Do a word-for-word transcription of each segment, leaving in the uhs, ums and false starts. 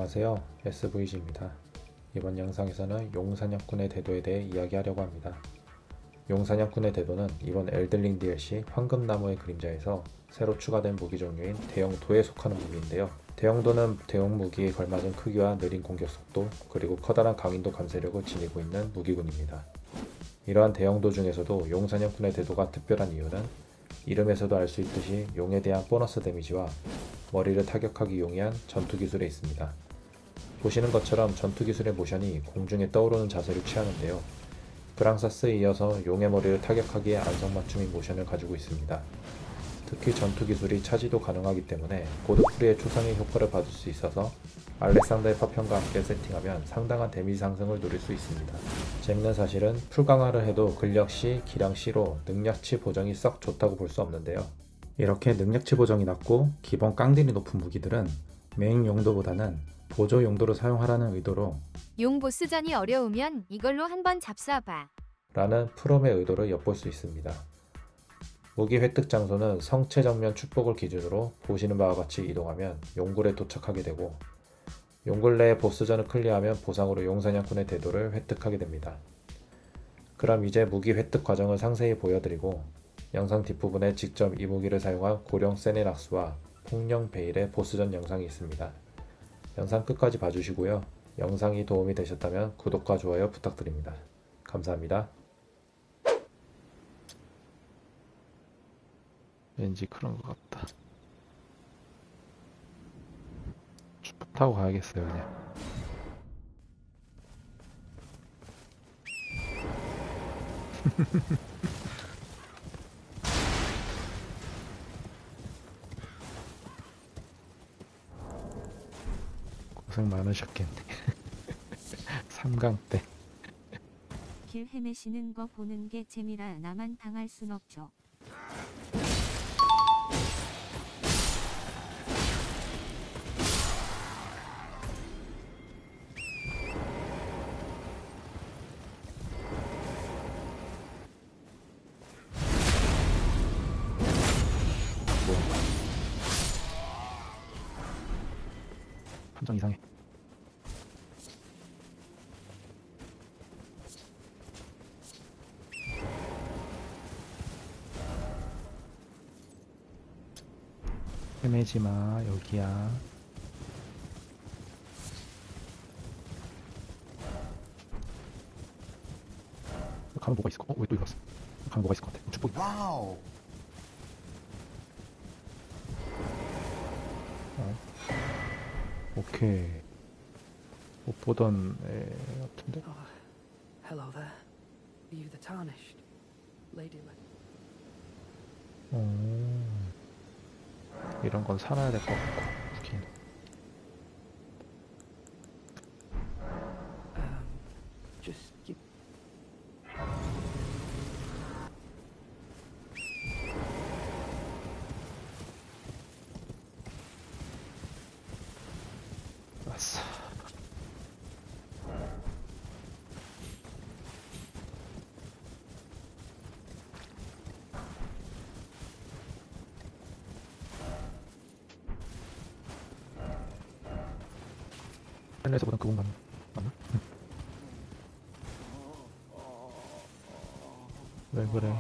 안녕하세요, 에스브이지입니다. 이번 영상에서는 용사냥꾼의 대도에 대해 이야기하려고 합니다. 용사냥꾼의 대도는 이번 엘든링 디엘씨 황금나무의 그림자에서 새로 추가된 무기 종류인 대형도에 속하는 무기인데요. 대형도는 대형 무기에 걸맞은 크기와 느린 공격 속도, 그리고 커다란 강인도 감쇄력을 지니고 있는 무기군입니다. 이러한 대형도 중에서도 용사냥꾼의 대도가 특별한 이유는 이름에서도 알 수 있듯이 용에 대한 보너스 데미지와 머리를 타격하기 용이한 전투기술에 있습니다. 보시는 것처럼 전투기술의 모션이 공중에 떠오르는 자세를 취하는데요. 브랑사스에 이어서 용의 머리를 타격하기에 안성맞춤인 모션을 가지고 있습니다. 특히 전투기술이 차지도 가능하기 때문에 고드프리의 초상의 효과를 받을 수 있어서 알렉산더의 파편과 함께 세팅하면 상당한 데미지 상승을 누릴 수 있습니다. 재밌는 사실은 풀강화를 해도 근력 C, 기량 C로 능력치 보정이 썩 좋다고 볼 수 없는데요. 이렇게 능력치 보정이 낮고 기본 깡딜이 높은 무기들은 메인 용도보다는 보조 용도로 사용하라는 의도로 용 보스전이 어려우면 이걸로 한번 잡숴봐 라는 프롬의 의도를 엿볼 수 있습니다. 무기 획득 장소는 성체 정면 축복을 기준으로 보시는 바와 같이 이동하면 용굴에 도착하게 되고, 용굴 내의 보스전을 클리어하면 보상으로 용사냥꾼의 대도를 획득하게 됩니다. 그럼 이제 무기 획득 과정을 상세히 보여드리고 영상 뒷부분에 직접 이 무기를 사용한 고령 세네락스와 폭령 베일의 보스전 영상이 있습니다. 영상 끝까지 봐주시고요. 영상이 도움이 되셨다면 구독과 좋아요 부탁드립니다. 감사합니다. 왠지 그런 것 같다. 주폭 타고 가야겠어요, 그냥. 고생 많으셨겠네. 삼강 때. 길 헤매시는 거 보는 게 재미라 나만 당할 순 없죠. 함정 이상해. 헤매지마, 여기야. 가면 뭐가 있을 거? 어? 왜 또 이거 왔어? 가면 뭐가 있을 것 같아? 축복이. 와우. 어. 오케이. 못 보던 애 같은데? Oh, hello there. Are you the tarnished lady? 어. 이런 건 살아야 될 것 같고, 무기는. Um, just give. 왔어. 헬레에서 보던 그 공간 맞나? 응. 왜 그래?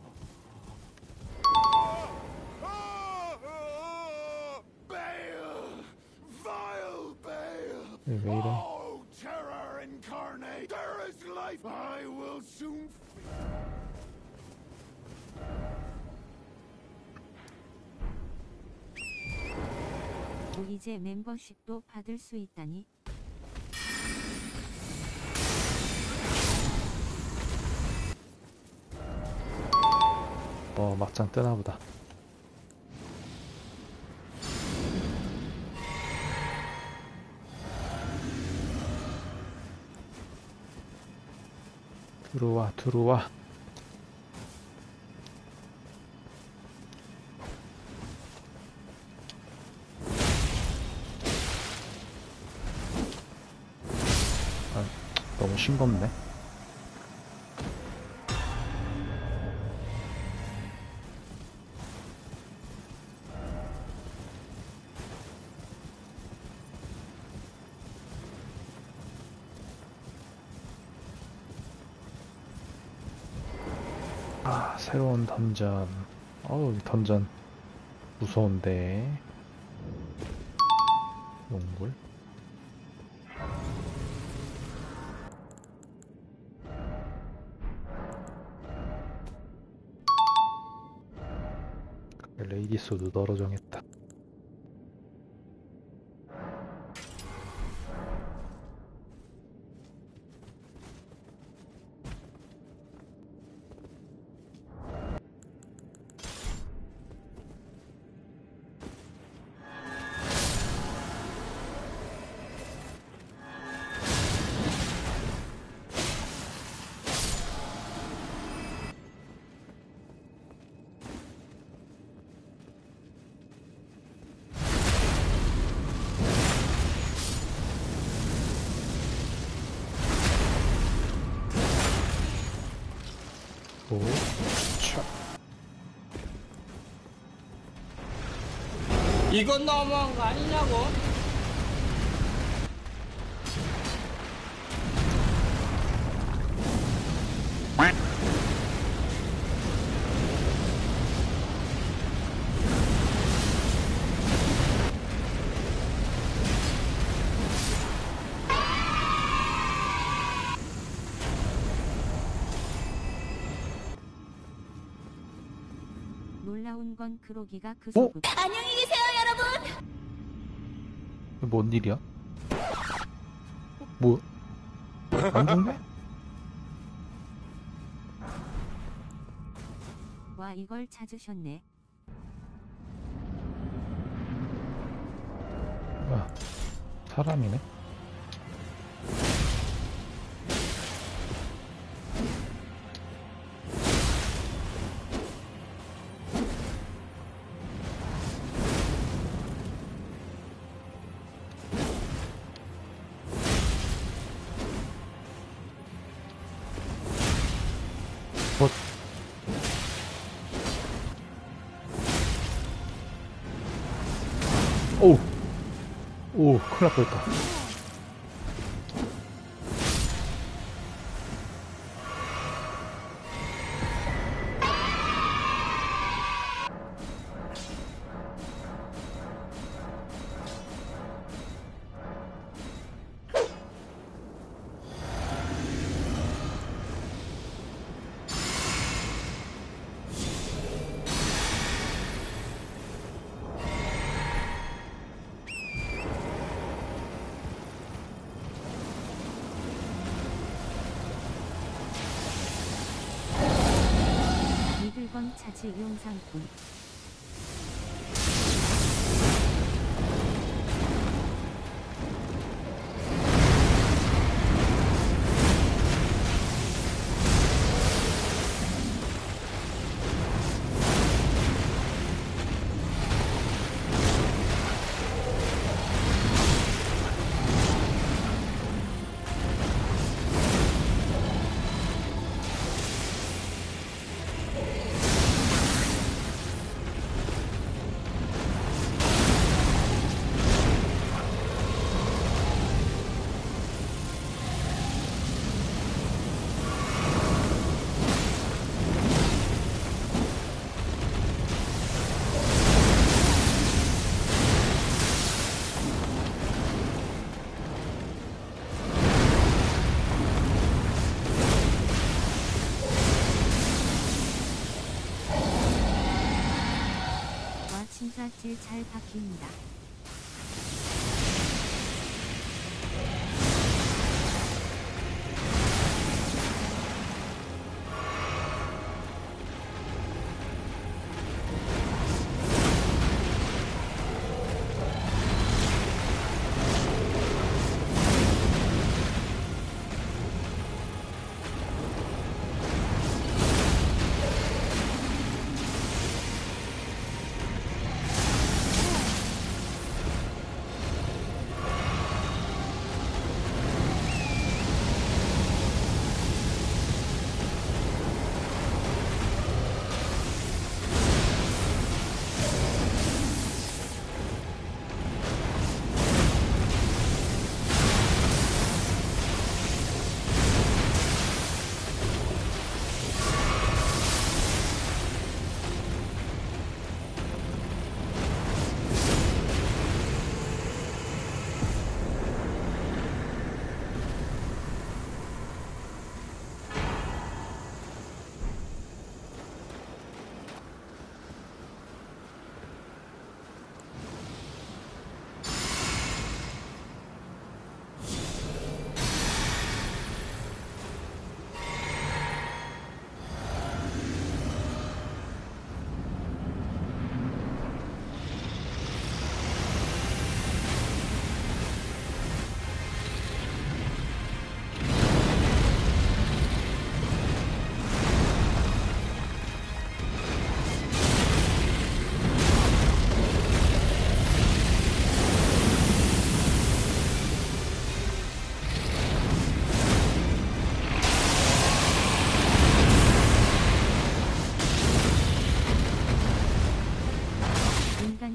왜, 왜 이래? 뭐 이제 멤버십도 받을 수 있다니. 어, 막장 뜨나보다. 들어와, 들어와. 아, 너무 싱겁네. 아, 새로운 던전. 어우, 이 던전 무서운데. 용굴? 레이디 소드 너로 정했다. 오, 차. 이건 너무한 거 아니냐고? 놀라운 건 크로기가 그 어? 속을 안녕히 계세요, 여러분. 이거 뭔 일이야? 뭐? 안 죽네? 와 이걸 찾으셨네. 아, 사람이네? 뭐? 오! 오, 큰일 날 뻔했다. 미들건 차지 용상꾼. 와 진짜 질 잘 박힙니다.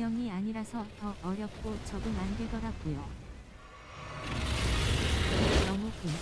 명이 아니라서 더 어렵고 적응 안 되더라고요. 너무 긴.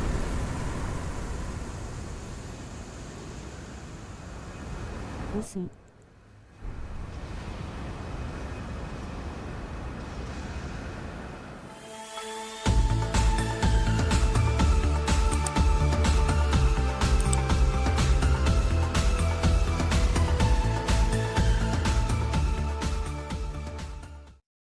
우승.